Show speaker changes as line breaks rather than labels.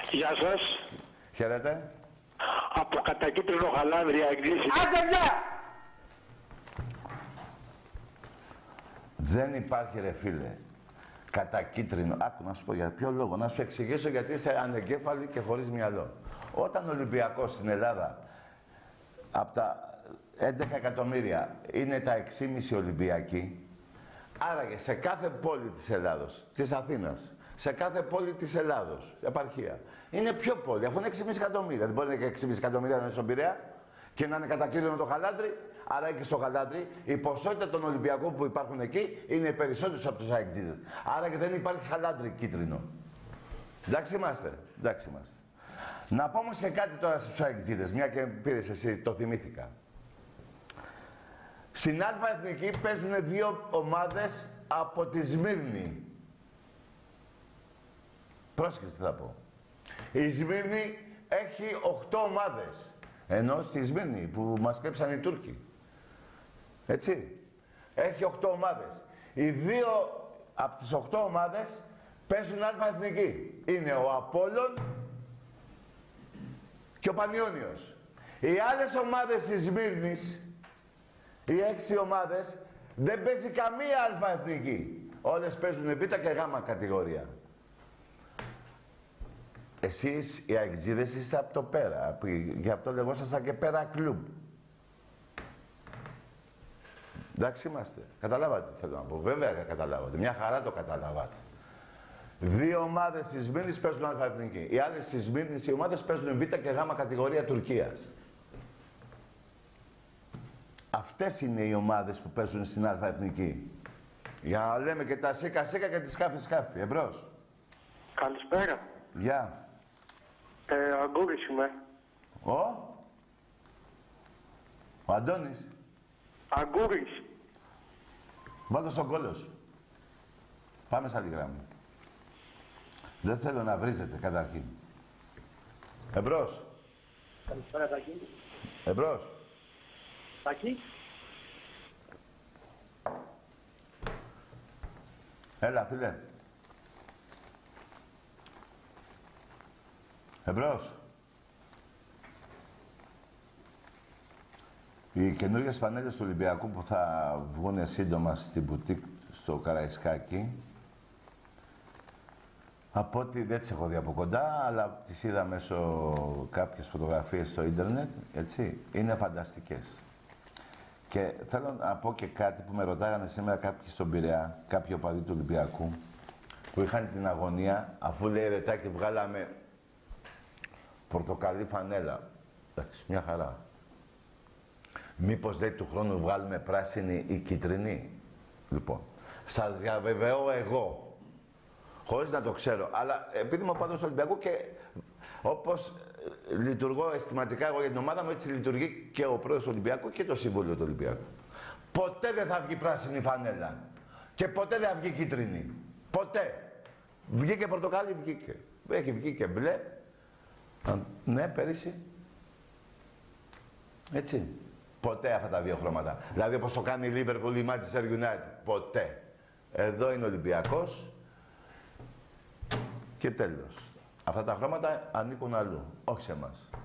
Γεια σας.
Χαίρετε.
Από κατακίτρινο Χαλάνδρια εκκλήση.
Άντε, γεια! Δεν υπάρχει, ρε φίλε, κατακίτρινο. Άκου να σου πω για ποιο λόγο. Να σου εξηγήσω γιατί είστε ανεγκέφαλοι και χωρίς μυαλό. Όταν ο Ολυμπιακός στην Ελλάδα από τα 11 εκατομμύρια είναι τα 6,5 Ολυμπιακοί, άραγε σε κάθε πόλη της Ελλάδος, της Αθήνας, σε κάθε πόλη της Ελλάδος, επαρχία, είναι πιο πόλη, αφού είναι 6,5 εκατομμύρια. Δεν μπορεί να είναι 6,5 εκατομμύρια να είναι στον Πειραιά και να είναι κατακίτρινο το Χαλάνδρι. Άρα και στο Χαλάνδρι η ποσότητα των Ολυμπιακών που υπάρχουν εκεί είναι περισσότερους από τους αεκτζίδες. Άρα και δεν υπάρχει Χαλάνδρι κίτρινο. Εντάξει είμαστε. Εντάξει είμαστε. Να πω όμως και κάτι τώρα στους αεκτζίδες, μια και πήρες εσύ, το θυμήθηκα. Στην Α' Εθνική παίζουν δύο ομάδες από τη Σμύρνη. Πρόσεξε τι θα πω. Η Σμύρνη έχει 8 ομάδες. Ενώ στη Σμύρνη που μας κλέψαν οι Τούρκοι. Έτσι. Έχει 8 ομάδες. Οι δύο από τις 8 ομάδες παίζουν Α' Εθνική. Είναι ο Απόλλων και ο Πανιόνιος. Οι άλλες ομάδες της Σμύρνης, οι 6 ομάδες, δεν παίζει καμία Α' Εθνική. Όλες παίζουν Β και Γ κατηγορία. Εσείς οι αεκτζίδες είστε από το πέρα. Γι' αυτό λεγόσασταν και πέρα κλουμπ. Εντάξει είμαστε. Καταλάβατε τι θέλω να πω. Βέβαια καταλάβατε. Μια χαρά το καταλάβατε. Δύο ομάδες της Σμύρνης παίζουν Α' Εθνική. Οι άλλες της Σμύρνης οι ομάδες παίζουν Β και Γ κατηγορία Τουρκίας. Αυτές είναι οι ομάδες που παίζουν στην Α' Εθνική. Για να λέμε και τα σίκα σίκα και τη σκάφη σκάφη. Εμπρός.
Καλησπέρα.
Γεια.
Αγκούρης είμαι.
Ο Αντώνης.
Αγκούρης.
Βάλτε στον κόλλο σου. Πάμε σε άλλη γράμμα. Δεν θέλω να βρίζετε καταρχήν. Εμπρός.
Καλησπέρα Τάκη.
Εμπρός.
Τάκη.
Έλα, φίλε. Εμπρός. Οι καινούργιες φανέλες του Ολυμπιακού που θα βγουν σύντομα στην μπουτίκ στο Καραϊσκάκι, από ό,τι δεν τις έχω δει από κοντά, αλλά τις είδα μέσω κάποιες φωτογραφίες στο ίντερνετ, έτσι, είναι φανταστικές. Και θέλω να πω και κάτι που με ρωτάγανε σήμερα κάποιοι στον Πειραιά, κάποιοι οπαδοί του Ολυμπιακού, που είχαν την αγωνία, αφού λέει ρε Τάκη, βγάλαμε πορτοκαλί φανέλα. Εντάξει, μια χαρά. Μήπως λέει του χρόνου βγάλουμε πράσινη ή κίτρινη. Λοιπόν, σας διαβεβαιώ εγώ, χωρίς να το ξέρω, αλλά επειδή είμαι οπαδός του Ολυμπιακού και όπως λειτουργώ αισθηματικά εγώ για την ομάδα μου, έτσι λειτουργεί και ο πρόεδρος του Ολυμπιακού και το Συμβούλιο του Ολυμπιακού. Ποτέ δεν θα βγει πράσινη φανέλα. Και ποτέ δεν θα βγει κίτρινη. Ποτέ. Βγήκε πορτοκάλι, βγήκε. Έχει βγει και μπλε. Ναι, πέρυσι. Έτσι. Ποτέ αυτά τα δύο χρώματα. Δηλαδή όπως το κάνει η Liverpool ή η Manchester United. Ποτέ. Εδώ είναι ο Ολυμπιακός. Και τέλος. Αυτά τα χρώματα ανήκουν αλλού. Όχι σε εμάς.